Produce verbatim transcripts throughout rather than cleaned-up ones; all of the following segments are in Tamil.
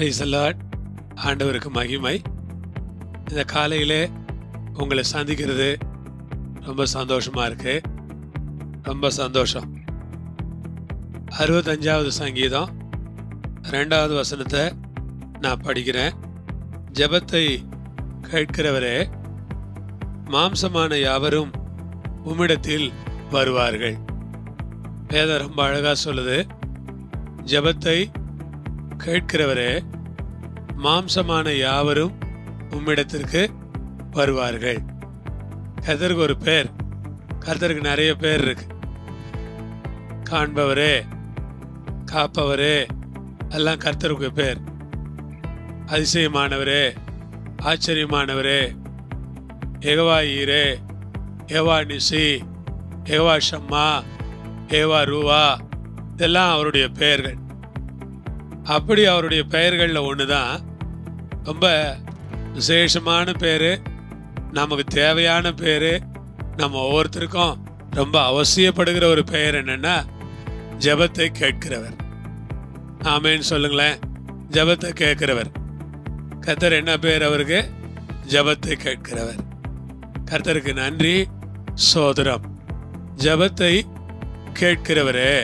Praise the Lord. ஆண்டவருக்கு மகிமை. இந்த காலையிலே உங்களை சந்திக்கிறது ரொம்ப சந்தோஷமா இருக்கு. ரொம்ப சந்தோஷம். அறுபத்தஞ்சாவது சங்கீதம் ரெண்டாவது வசனத்தை நான் படிக்கிறேன். ஜெபத்தை கேட்கிறவரே, மாம்சமான யாவரும் உம்மிடத்தில் வருவார்கள். வேதம் ரொம்ப அழகா சொல்லுது. ஜெபத்தை கேட்கிறவரே, மாம்சமான யாவரும் உம்மிடத்திற்கு வருவார்கள். கர்த்தருக்கு ஒரு பேர், கர்த்தருக்கு நிறைய பேர் இருக்கு. காண்பவரே, காப்பவரே, எல்லாம் கர்த்தருக்கு பேர். அதிசயமானவரே, ஆச்சரியமானவரே, யெகோவா ஈரே, யெகோவா நிசி, யெகோவா ஷம்மா, யெகோவா ரூவா, இதெல்லாம் அவருடைய பெயர்கள். அப்படி அவருடைய பெயர்களில் ஒன்று தான் ரொம்ப விசேஷமான பேர், நமக்கு தேவையான பேர், நம்ம ஒவ்வொருத்தருக்கும் ரொம்ப அவசியப்படுகிற ஒரு பெயர் என்னன்னா ஜெபத்தை கேட்கிறவர். ஆமேன்னு சொல்லுங்களேன். ஜெபத்தை கேட்கிறவர். கர்த்தர் என்ன பேர் அவருக்கு? ஜெபத்தை கேட்கிறவர். கர்த்தருக்கு நன்றி, சோதரம். ஜெபத்தை கேட்கிறவரே,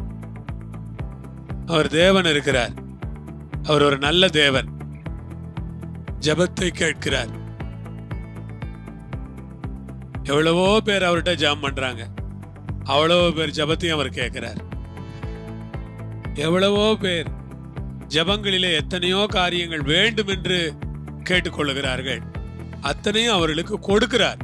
அவர் தேவன் இருக்கிறார். அவர் ஒரு நல்ல தேவன். ஜெபத்தை கேட்கிறார். எவ்வளவோ பேர் அவர்கிட்ட ஜெபம் பண்றாங்க, அவ்வளவோ பேர் ஜெபத்தையும் அவர் கேட்கிறார். எவ்வளவோ பேர் ஜெபங்களிலே எத்தனையோ காரியங்கள் வேண்டும் என்று கேட்டுக்கொள்ளுகிறார்கள், அத்தனையும் அவர்களுக்கு கொடுக்கிறார்.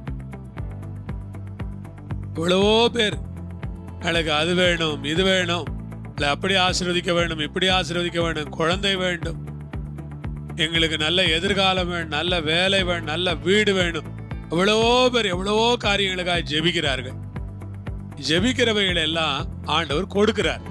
எவ்வளவோ பேர் எனக்கு அது வேணும், இது வேணும், அப்படி ஆசீர்வதிக்க வேண்டும், இப்படி ஆசீர்வதிக்க வேண்டும், குழந்தை வேண்டும், எங்களுக்கு நல்ல எதிர்காலம் வேணும், நல்ல வேலை வேணும், நல்ல வீடு வேணும், எவ்வளவோ பேர் எவ்வளவோ காரியங்களுக்காக ஜெபிக்கிறார்கள். ஜெபிக்கிறவைகள் எல்லாம் ஆண்டவர் கொடுக்கிறார்.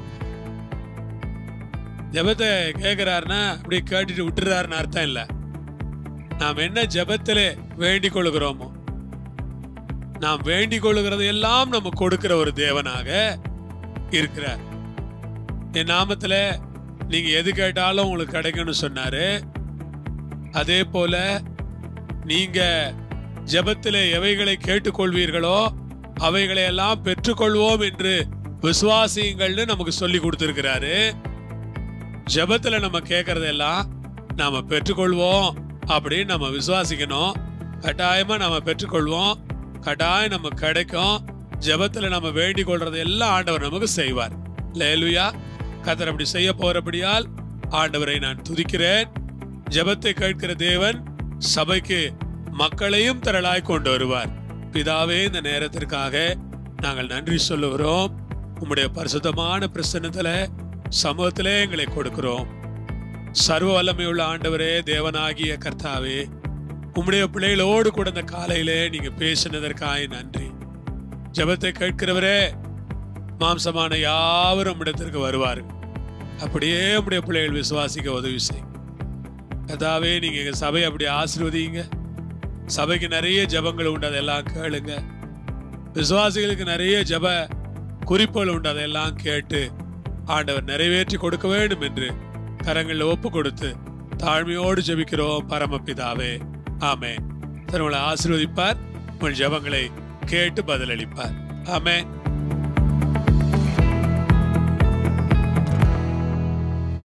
ஜெபத்தை கேட்கிறாருன்னா அப்படி கேட்டுட்டு விட்டுறாருன்னு அர்த்தம் இல்லை. நாம் என்ன ஜெபத்திலே வேண்டிக் கொள்கிறோமோ, நாம் வேண்டிக் கொள்கிறது எல்லாம் நம்ம கொடுக்கிற ஒரு தேவனாக இருக்கிறார். என் நாமத்துல நீங்க எது கேட்டாலும் உங்களுக்கு கிடைக்கும்னு சொன்னாரு. அதே போல நீங்க ஜெபத்திலே எவைகளை கேட்டுக்கொள்வீர்களோ அவைகளை எல்லாம் பெற்றுக்கொள்வோம் என்று விசுவாசியுங்கள்னு நமக்கு சொல்லி கொடுத்திருக்கிறாரு. ஜெபத்துல நம்ம கேட்கறதெல்லாம் நாம பெற்றுக்கொள்வோம் அப்படின்னு நம்ம விசுவாசிக்கணும். கட்டாயமா நம்ம பெற்றுக்கொள்வோம், கட்டாயம் நம்ம கிடைக்கும். ஜெபத்துல நம்ம வேண்டிக் கொள்றது எல்லாம் ஆண்டவர் நமக்கு செய்வார். அல்லேலூயா. கர்த்தர் அப்படி செய்ய போறபடியால் ஆண்டவரை நான் துதிக்கிறேன். ஜெபத்தை கேட்கிற தேவன் சபைக்கு மக்களையும் திரளாய் கொண்டு வருவார். பிதாவே, இந்த நேரத்திற்காக நாங்கள் நன்றி சொல்லுகிறோம். உம்முடைய பரிசுத்தமான பிரசன்னத்துல சமூகத்திலே எங்களை கொடுக்கிறோம். சர்வ வல்லமையுள்ள ஆண்டவரே, தேவனாகிய கர்த்தாவே, உம்முடைய பிள்ளைகளோடு கூட இந்த காலையிலே நீங்க பேசினதற்காக நன்றி. ஜெபத்தை கேட்கிறவரே, மாம்சமான யாவரும் இடத்திற்கு வருவார்கள். அப்படியே உம்முடைய பிள்ளைகள் விசுவாசிக்க உதவி செய். கர்த்தாவே, நீங்க எங்க சபையை அப்படி ஆசீர்வதிங்க. சபைக்கு நிறைய ஜெபங்கள் உண்டு, அதெல்லாம் கேளுங்க. விசுவாசிகளுக்கு நிறைய ஜெப குறிப்புகள் உண்டு, அதெல்லாம் கேட்டு ஆண்டவர் நிறைவேற்றி கொடுக்க வேண்டும் என்று கரங்களில் ஒப்பு கொடுத்து தாழ்மையோடு ஜெபிக்கிறோம் பரமபிதாவே. ஆமென். உங்களை ஆசீர்வதிப்பார். உங்கள் ஜெபங்களை கேட்டு பதிலளிப்பார். ஆமென்.